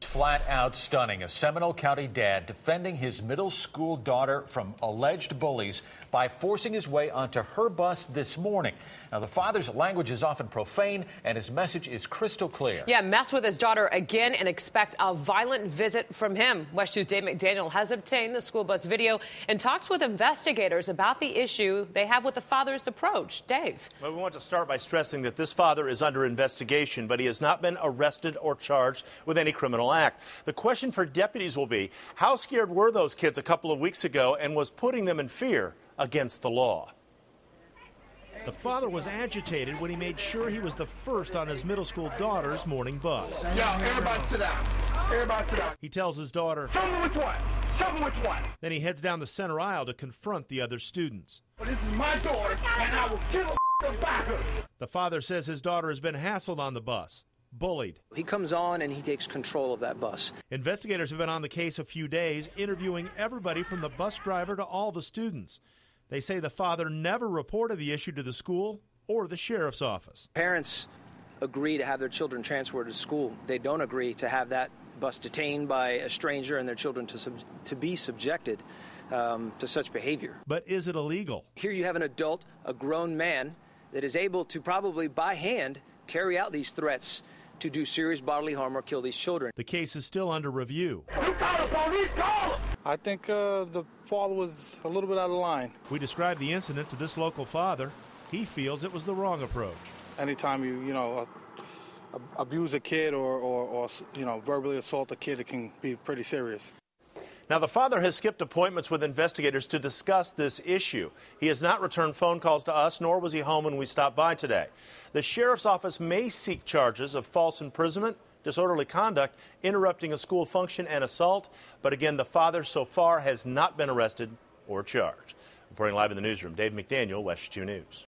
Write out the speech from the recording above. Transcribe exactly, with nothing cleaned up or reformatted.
flat out stunning. A Seminole County dad defending his middle school daughter from alleged bullies by forcing his way onto her bus this morning. Now, the father's language is often profane, and his message is crystal clear. Yeah, mess with his daughter again and expect a violent visit from him. West two's Dave McDaniel has obtained the school bus video and talks with investigators about the issue they have with the father's approach. Dave. Well, we want to start by stressing that this father is under investigation, but he has not been arrested or charged with any criminal act. The question for deputies will be, how scared were those kids a couple of weeks ago, and was putting them in fear against the law? The father was agitated when he made sure he was the first on his middle school daughter's morning bus. Yo, everybody sit down. Everybody sit down. He tells his daughter, Show me which one. Show me which one. Then he heads down the center aisle to confront the other students. Well, this is my daughter, and I will kill her back her. The father says his daughter has been hassled on the bus, bullied. He comes on and he takes control of that bus. Investigators have been on the case a few days, interviewing everybody from the bus driver to all the students. They say the father never reported the issue to the school or the sheriff's office. Parents agree to have their children transferred to school. They don't agree to have that bus detained by a stranger and their children to, sub to be subjected um, to such behavior. But is it illegal? Here you have an adult, a grown man, that is able to probably by hand carry out these threats to do serious bodily harm or kill these children. The case is still under review. You call the police, call them. I think uh, the father was a little bit out of line. We described the incident to this local father. He feels it was the wrong approach. Anytime you, you know, uh, abuse a kid or, or, or, you know, verbally assault a kid, it can be pretty serious. Now, the father has skipped appointments with investigators to discuss this issue. He has not returned phone calls to us, nor was he home when we stopped by today. The sheriff's office may seek charges of false imprisonment, disorderly conduct, interrupting a school function, and assault. But again, the father so far has not been arrested or charged. Reporting live in the newsroom, Dave McDaniel, West two News.